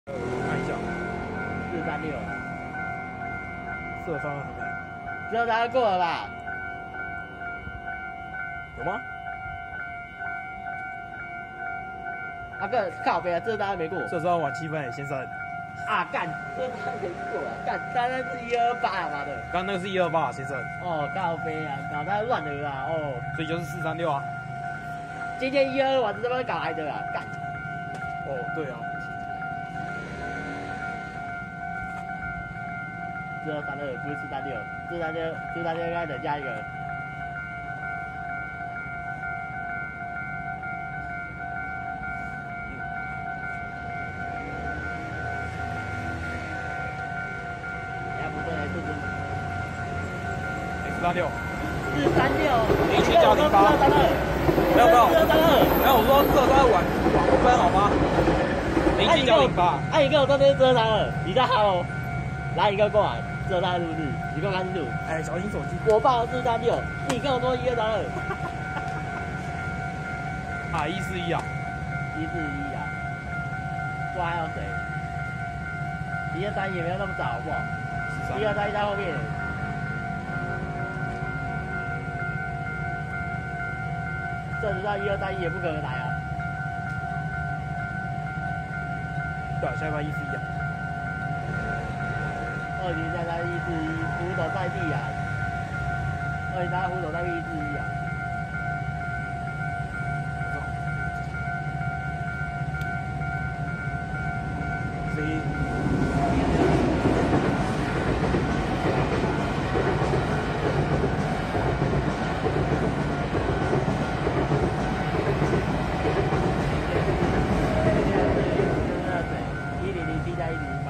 我看一下， 436， 射伤了还没？ 432过了吧？ 有吗？ 啊个靠北啊，这单没过。 射伤晚7分，先生。 啊干，这单没过啊！干，单单是128啊妈的。 刚刚那个是128，先生。 哦，靠北啊，搞他乱了啊！哦， 所以就是436啊。 今天122我是他妈搞来的啊！干。 哦，对啊。 432不是436，436应该等下一个。 436，436， 你去叫08，没有，没有，我说射伤晚5分好吗？07叫08， 你跟我说这是432，你在哈喽，来你跟我过来，432是不是？你给我看清楚。 哎，小心手机。 我报436，你跟我说1232。 啊，141啊 ，141啊，不还有谁？123也没有那么早，好不好？123在后面。这知道123也不可能来啊。 对啊，下一班141啊。 2033 141，扶手在地啊。2033扶手在地141啊。100，107加107。